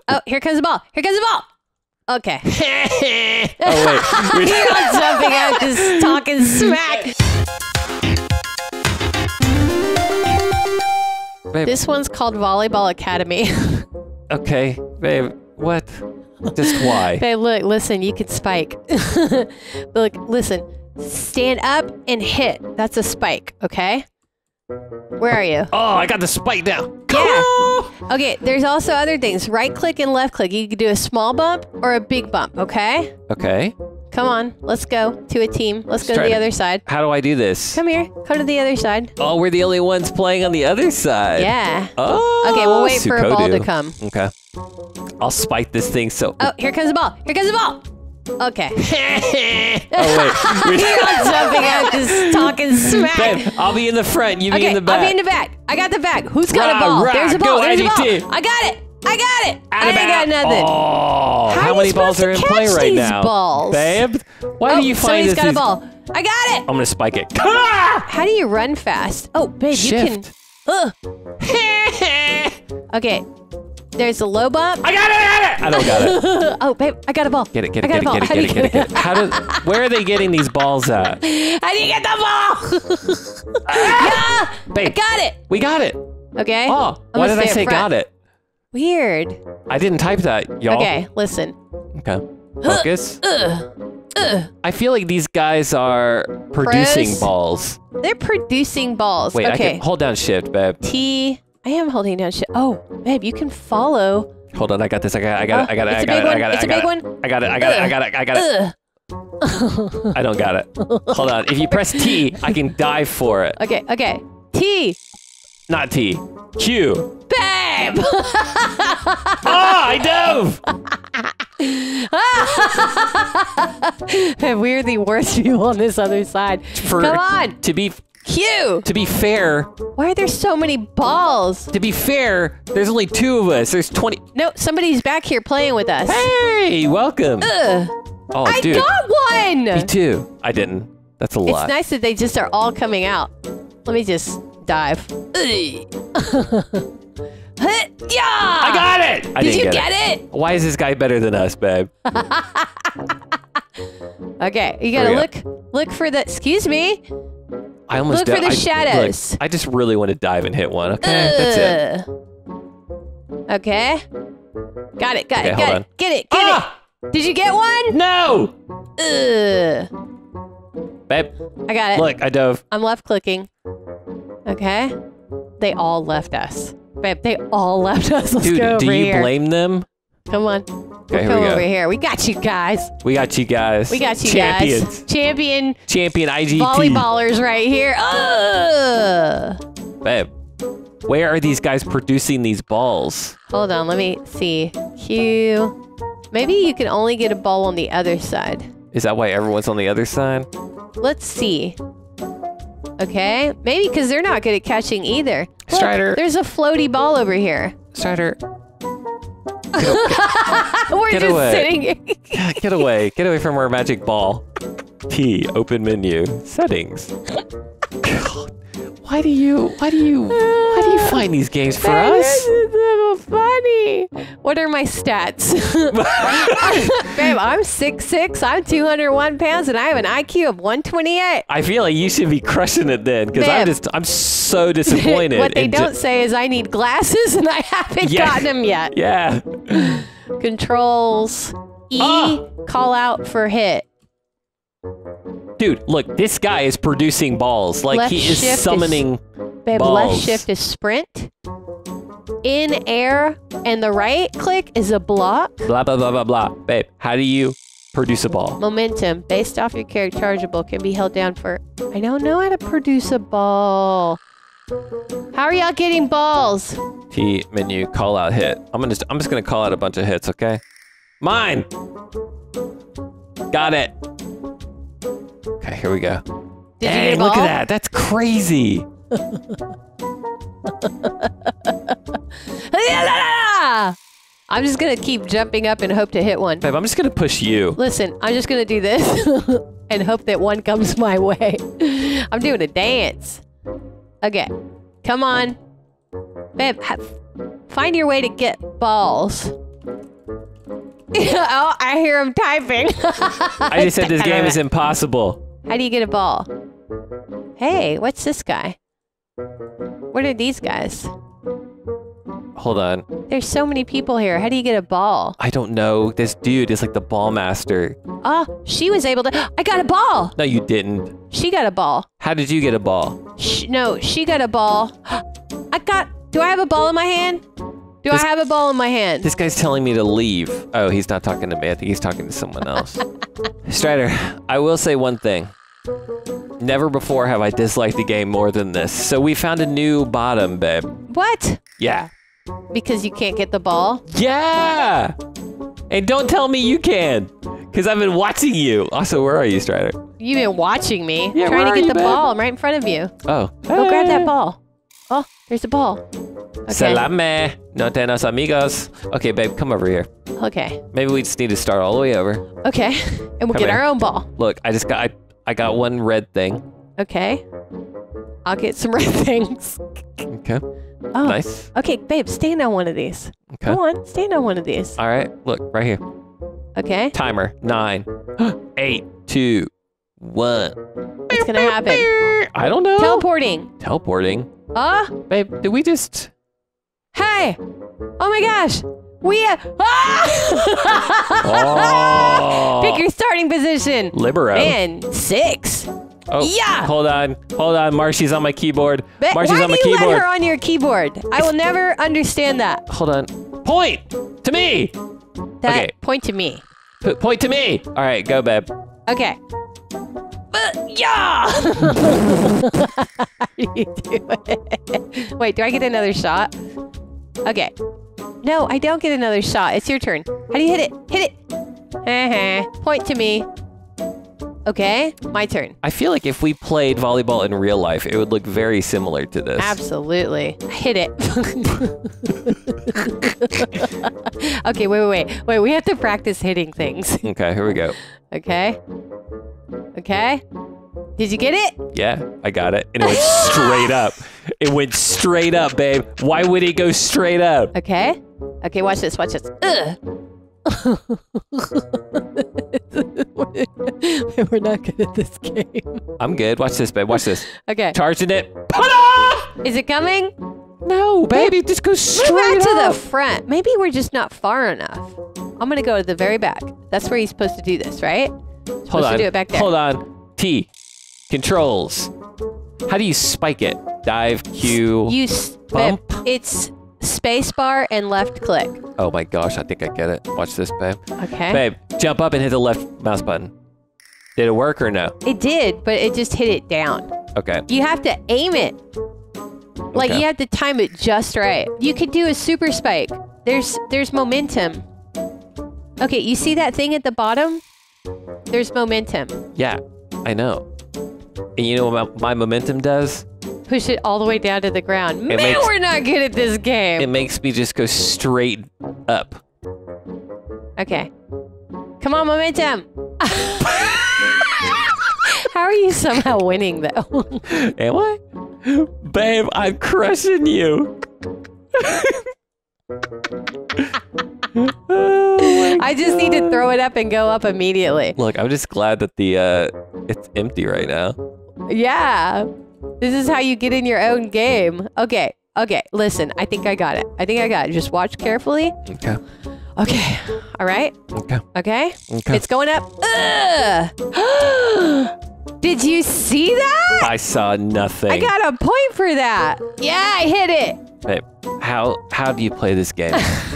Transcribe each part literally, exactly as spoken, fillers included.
Oh, here comes the ball. Here comes the ball. Okay. Oh, wait. You're all jumping out, just talking smack. Babe. This one's called Volleyball Academy. Okay, babe. What? Just why? Babe, look, listen, you can spike. Look, listen. Stand up and hit. That's a spike, okay? Where are you? Oh, I got the spike down. Yeah. Okay, there's also other things. Right click and left click. You can do a small bump or a big bump, okay? Okay. Come on, let's go to a team. Let's go to try the to- other side. How do I do this? Come here. Come to the other side. Oh, we're the only ones playing on the other side. Yeah. Oh. Okay, we'll wait for a ball to Sukodu. come. Okay. I'll spike this thing so. Oh, here comes the ball. Here comes the ball. Okay. Oh wait. You're all jumping out, just talking smack. Babe, I'll be in the front. You be Okay, in the back. I'll be in the back. I got the back. Who's got Rah, a ball? rah, There's a go, ball. There's a ball. I G T. I got it. I got it. I Out of ain't got bounds. nothing. Oh, How how, are you many balls supposed are in to play catch right these now, balls? babe? Why Oh, do you find somebody's this? got a is- ball. I got it. I'm gonna spike it. How do you run fast? Oh, babe, Shift. you can. Ugh. Okay. There's a low bump. I got it! I got it! I don't got it. Oh, babe, I got a ball. Get it, get I it, got get a ball. it, get How it, do get you it, get it, get it. How do, where are they getting these balls at? How do you get the ball? Yeah, I Babe, got it. we got it. Okay. Oh, I'm why gonna did I stay up say front. got it? Weird. I didn't type that, y'all. Okay, listen. Okay. Focus. I feel like these guys are producing Pros? balls. They're producing balls. Wait, I okay. can hold down shift, babe. T. I am holding down shit. Oh, babe, you can follow. Hold on, I got this. I got it. I got it. I got it. It's I a got big it. I one. got it. It's I a got big it. one. I got it. I got it. I got it. I got it. Ugh. I don't got it. Hold on. If you press T, I can dive for it. Okay, okay. T. Not T. Q. Babe! Oh, I dove! Babe, we're the worst people on this other side. For, Come on! To be Q! to be fair, Why are there so many balls? to be fair, there's only two of us. There's twenty. No, somebody's back here playing with us. Hey, welcome. Ugh. Oh, I dude. got one! Me too. I didn't. That's a It's lot. nice that they just are all coming out. Let me just dive. Yeah! I got it. I Did didn't you get, get it. it? Why is this guy better than us, babe? Okay, you Here gotta we look look for the excuse me. I almost Look for di- the I- shadows. Look, I just really want to dive and hit one. Okay, that's it. Ugh. Okay. Got it, got Okay, it, hold got on. it. Get it, get Ah! it. Did you get one? No, Ugh. babe. I got it. Look, I dove. I'm left clicking. Okay. They all left us. Babe, they all left us. Let's Dude, go over do you here. blame them? Come on. Okay, We'll here come we go. over here. We got you guys. We got you guys. We got you Champions. guys. Champion Champion I G T. volleyballers right here. Ugh. Babe, where are these guys producing these balls? Hold on, let me see. Q. Maybe you can only get a ball on the other side. Is that why everyone's on the other side? Let's see. Okay, maybe because they're not good at catching either. Look, Strider. there's a floaty ball over here. Strider, We're Get just away. sitting here. yeah, get away. Get away from our magic ball. T, open menu, settings. God, why do you, why do you, why do you find these games for Babe, us? This is so funny. What are my stats? Babe, I'm six six, I'm two hundred one pounds, and I have an I Q of one twenty-eight. I feel like you should be crushing it then, because I'm Babe. just, I'm so disappointed. What they in don't ju- say is I need glasses, and I haven't Yeah. gotten them yet. Yeah. Controls. E, Ah. call out for hit. Dude, look, this guy is producing balls. Like, Left he is shift is- summoning Babe, balls. left shift is sprint. In air, and the right click is a block. Blah, blah, blah, blah, blah. Babe, how do you produce a ball? Momentum, based off your character chargeable, can be held down for... I don't know how to produce a ball. How are y'all getting balls? T, menu, call out, hit. I'm gonna, I'm just gonna call out a bunch of hits, okay? Mine! Got it. Okay, here we go. Did Dang, you get a look ball? at that. That's crazy. I'm just gonna keep jumping up and hope to hit one. Babe, I'm just gonna push you. Listen, I'm just gonna do this and hope that one comes my way. I'm doing a dance. Okay, come on. Babe, ha- find your way to get balls. Oh, I hear him typing. I just said this game is impossible. How do you get a ball? Hey, what's this guy? What are these guys? Hold on. There's so many people here. How do you get a ball? I don't know. This dude is like the ball master. Oh, she was able to. I got a ball. No, you didn't. She got a ball. How did you get a ball? Sh no, she got a ball. I got. Do I have a ball in my hand? Do This- I have a ball in my hand? This guy's telling me to leave. Oh, he's not talking to me. I think he's talking to someone else. Strider, I will say one thing. Never before have I disliked the game more than this. So we found a new bottom, babe. What? Yeah. Because you can't get the ball? Yeah! And don't tell me you can, because I've been watching you. Also, where are you, Strider? You've been watching me. Yeah, trying where to are get you, the babe? ball. I'm right in front of you. Oh. Go grab that ball. Oh, there's a ball. Okay. Salame, no tenos amigos. Okay, babe, come over here. Okay. Maybe we just need to start all the way over. Okay. And we'll Come get here. our own ball. Look, I just got, I, I got one red thing. Okay. I'll get some red things. Okay. Oh. Nice. Okay, babe, stand on one of these. Okay. Go on, stand on one of these. All right. Look, right here. Okay. Timer. Nine, eight, two, one. What's gonna happen? I don't know. Teleporting. Teleporting. Ah! Babe, did we just... Hey! Oh my gosh! We uh, ah! Oh. Pick your starting position. Libero. And six. Oh, Yeah. Hold on. Hold on. Marshy's on my keyboard. But Marshy's why on my do you keyboard. let her on your keyboard? I will never understand that. Hold on. Point to me. That Okay. point to me. P- point to me. All right, go, babe. Okay. Uh, yeah. How do you do it? Wait, do I get another shot? Okay. No, I don't get another shot. It's your turn. How do you hit it? Hit it. Uh-huh. Point to me. Okay, my turn. I feel like if we played volleyball in real life, it would look very similar to this. Absolutely. Hit it. Okay, wait, wait, wait. Wait, we have to practice hitting things. Okay, here we go. Okay. Okay. Did you get it? Yeah, I got it. And it went straight up. It went straight up, babe. Why would it go straight up? Okay. Okay, watch this, watch this. Ugh. We're not good at this game. I'm good. Watch this, babe. Watch this. Okay. Charging it. Put off! Is it coming? No, baby. It just goes Move straight back to the up. front. Maybe we're just not far enough. I'm gonna go to the very back. That's where you're supposed to do this, right? Supposed Hold on. to do it back there. Hold on. T. Controls. How do you spike it? Dive, Q. You s- Bump. babe, it's spacebar and left click. Oh my gosh, I think I get it. Watch this, babe. Okay. Babe, jump up and hit the left mouse button. Did it work or no? It did, but it just hit it down. Okay. You have to aim it. Like Okay. you have to time it just right. You could do a super spike. There's there's momentum. Okay, you see that thing at the bottom? There's momentum. Yeah, I know. And you know what my, my momentum does? Push it all the way down to the ground. Man, makes- we're not good at this game. It makes me just go straight up. Okay. Come on, momentum. How are you somehow winning though? Am I? Babe, I'm crushing you. Oh my I just need to throw it up and go up immediately. Look, I'm just glad that the uh, it's empty right now. Yeah. This is how you get in your own game. Okay. Okay. Listen, I think I got it. I think I got it. Just watch carefully. Okay. Okay. All right. Okay. Okay. Okay. It's going up. Ugh. Did you see that? I saw nothing. I got a point for that. Yeah, I hit it. Babe, how how do you play this game?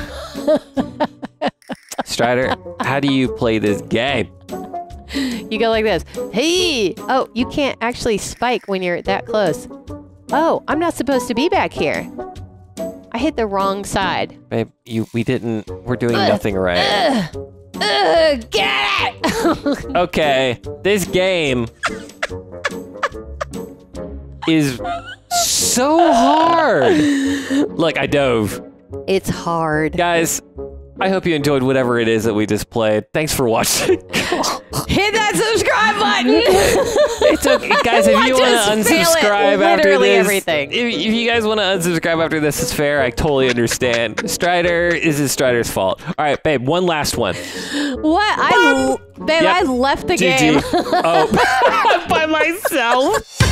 Strider, how do you play this game? You go like this. Hey. Oh, you can't actually spike when you're that close. Oh, I'm not supposed to be back here. I hit the wrong side. Babe, you we didn't we're doing nothing right. Ugh. Ugh, get it! Okay, this game is so hard. Look, I dove. It's hard. Guys, I hope you enjoyed whatever it is that we just played. Thanks for watching. Hit that subscribe button. It's okay, guys. If you want to unsubscribe after literally this, everything. If, if you guys want to unsubscribe after this, it's fair. I totally understand. Strider is his Strider's fault. All right, babe. One last one. What? I, l- babe, Yep. I left the G G. game. Oh, by myself.